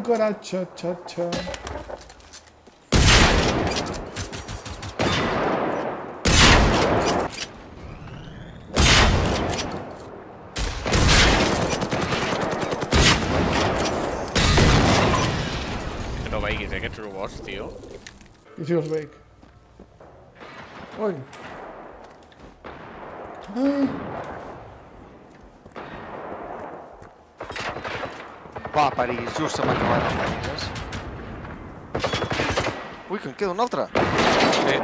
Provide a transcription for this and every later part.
coratge, xa. Que no veiguis aquests robots, tio. I si els veig. Ui. Va, parir, just se m'ha acabat les màquines. Ui, que en queda un altre. Sí.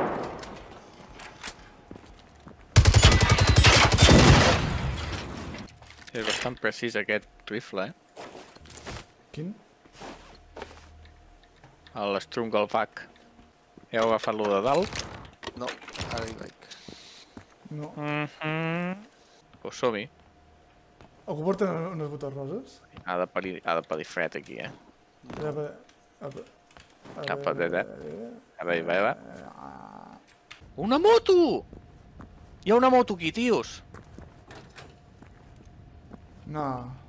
És bastant precís aquest rifle, Quin? l'Strumgelvac. Heu agafat lo de dalt? No, ara hi vaig. No. Pues som-hi. Algú porta unes botes roses? Ha de parir fred aquí, Apa, de. A veure. Una moto! Hi ha una moto aquí, tios! No.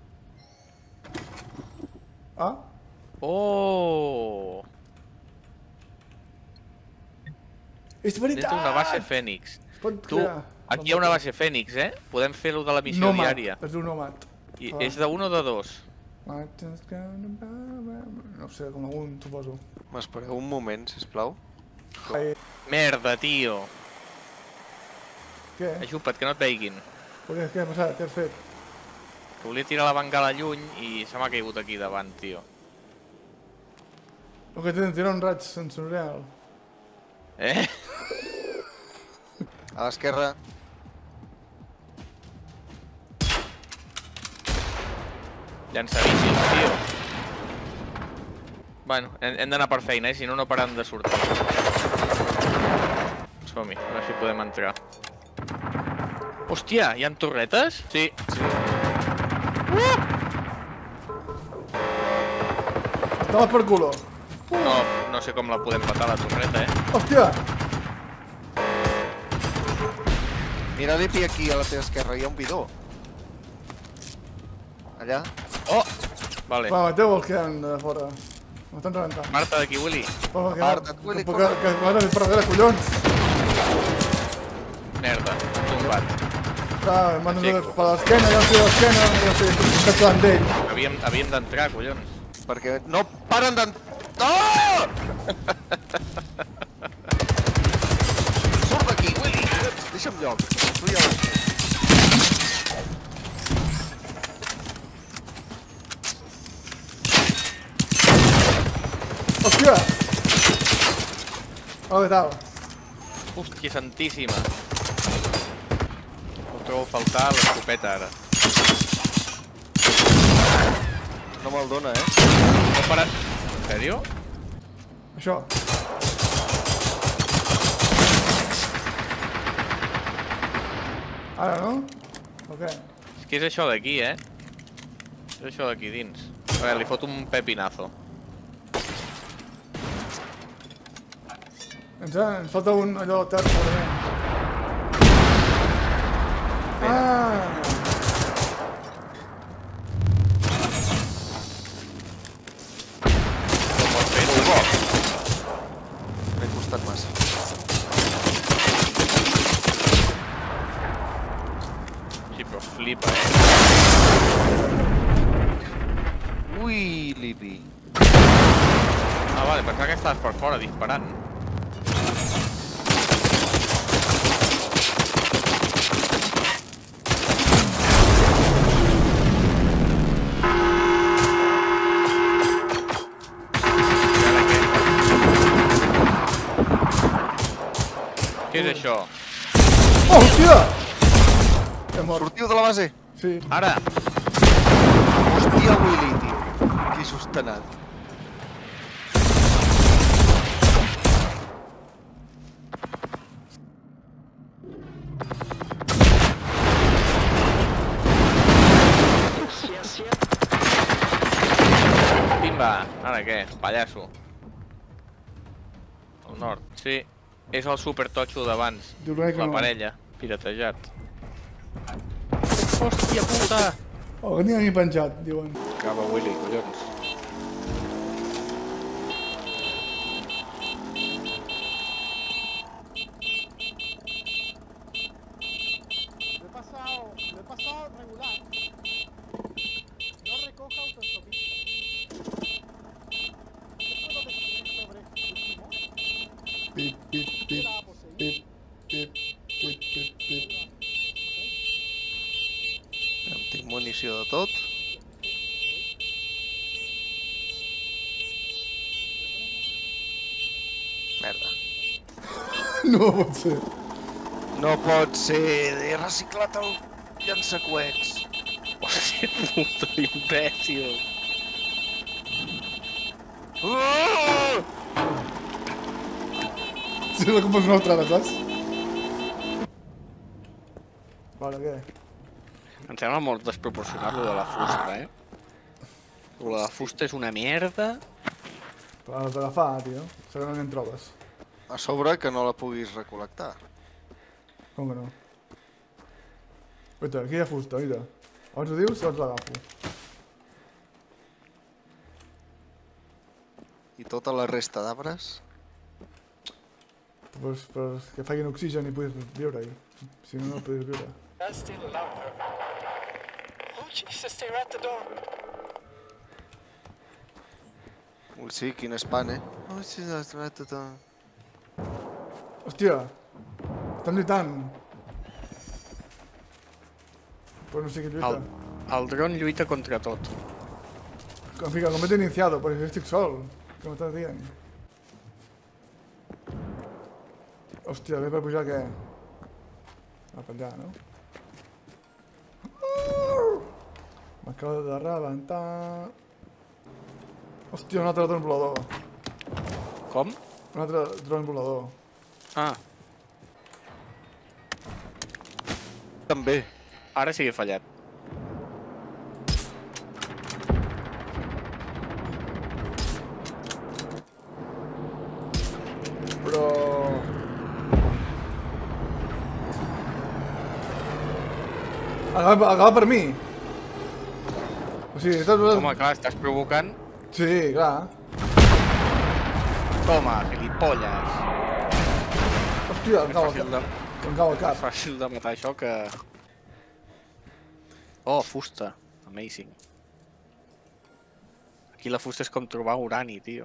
Ah? Oh! És veritat! Des d'una base Fènix. Pot Tu, crear. aquí hi ha una base Fènix, Podem fer-lo de la missió diària. Es diu Nomad. I és de 1 o de 2? No sé, com algun, suposo. M'espereu un moment, sisplau. Merda, tio! Què? Ajupa't, que no et veiguin. Què ha passat? Què has fet? Que volia tirar la bengala lluny i se m'ha caigut aquí davant, tio. O que tenen tirar un raig sensorial. A l'esquerra. Llançadíssims, tio. Bueno, hem d'anar per feina, si no, no paran de sortir. Som-hi, a veure si podem entrar. Hòstia, hi ha torretes? Sí. Dala per culo. No sé com la podem petar, la torreta, Hòstia! Mira l'EPI aquí a la teva esquerra, hi ha un bidó. Allà. Oh! Vale. Va, mateu els que hi ha de fora. M'estan rebentant. Marta d'aquí, Willy. Aparta't, Willy, que m'has de fer per darrere, collons! Merda, tombat. M'han de fer per l'esquena, ja sé l'esquena, ja sé, estic davant d'ell. Havíem d'entrar, collons. Perquè no paren d'entrar... Oh! Surt d'aquí, Willy! Deixa'm lloc. Tu ja ho... Hòstia! Oh, què tal? Hòstia santíssima. Em trobo a faltar l'escopeta, ara. No me'l dona, No para... En sèrio? Això. Ara, no? O què? És que és això d'aquí, És això d'aquí dins. A veure, li fot un pepinazo. Ens falta un allò al terç, segurament. M'he costat massa. Sí, però flipa, Ui, Lipi. Ah, vale, pensava que estaves per fora disparant. Què és això? Oh, hòstia! He mort. Sortiu de la base? Sí. Ara! Hòstia, Willy, tio. Que sostenat. Pimba! Ara què? Pallasso. Al nord, sí. És el supertotxo d'abans. La parella. Piratejat. Hòstia puta! Oh, que tinc aquí penjat, diuen. Acaba, Willy, collons. Pip, pip, pip, pip, pip, pip, pip, pip. Em tinc munició de tot. Merda. No pot ser. No pot ser, he reciclat el llançacoets. Hòstia puta, imbècil. Si la culpa és una altra, saps? Vale, què? Em sembla molt desproporcionat lo de la fusta, Lo de la fusta és una mierda. Per l'has d'agafar, tio. Saber on en trobes. A sobre que no la puguis recol·lectar. Com que no? Oita, aquí hi ha fusta, oita. Abans ho dius, abans l'agafo. I tota la resta d'arbres? Pues que facin oxigen i puguis viure-hi. Si no, no puguis viure. That's still allowed. Oh, Jesus, they're at the door. Ui, sí, quin spam, Oh, sí, està tot... Hòstia! Estan lluitant! Pues no sé qui lluita. El dron lluita contra tot. Fica, combate iniciado, pues yo estic sol. Que m'estàs dient? Hòstia, ve per pujar què? Va per allà, no? M'acaba de rebentar... Hòstia, un altre dron volador. Com? Un altre dron volador. Ah, També. ara sí que he fallat. Però... Acaba per mi! O sigui, estàs... Home, clar, estàs provocant. Sí, clar. Toma, gilipolles. Hòstia, em És cau al fàcil cap. de, Em cau al és cap. fàcil de matar això que... Oh, fusta. Amazing. Aquí la fusta és com trobar urani, tio.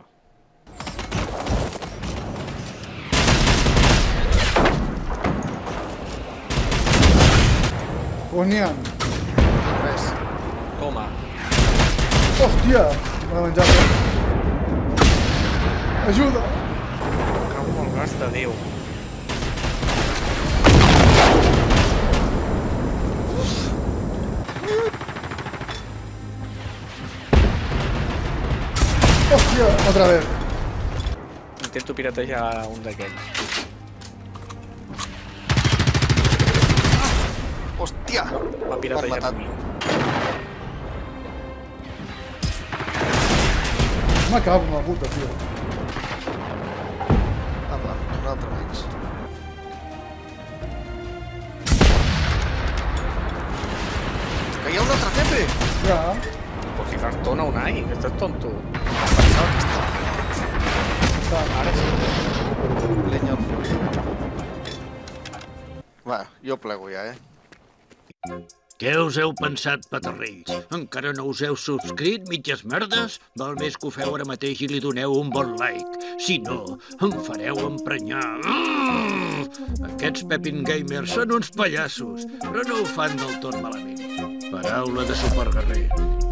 On n'hi ha? Res. Toma. Hòstia! M'ha menjat. Ajuda! Cago en el gas de Déu. Hòstia! Otra vez. Intento piratejar un d'aquells. Hòstia! M'ha piratejat matat. a mi. M'acabo amb la puta, tio. Apa, un altre menys. Que hi ha un altre jefe! Ja. Por si fas tona un ai, que estàs tonto. Pensava que estava Ara sí. lenya al foc. Va, jo plego ja, Què us heu pensat, petarrells? Encara no us heu subscrit, mitges merdes? Val més que ho feu ara mateix i li doneu un bon like. Si no, em fareu emprenyar. Aquests Pepin Gamers són uns pallassos, però no ho fan del tot malament. Paraula de superguerrer.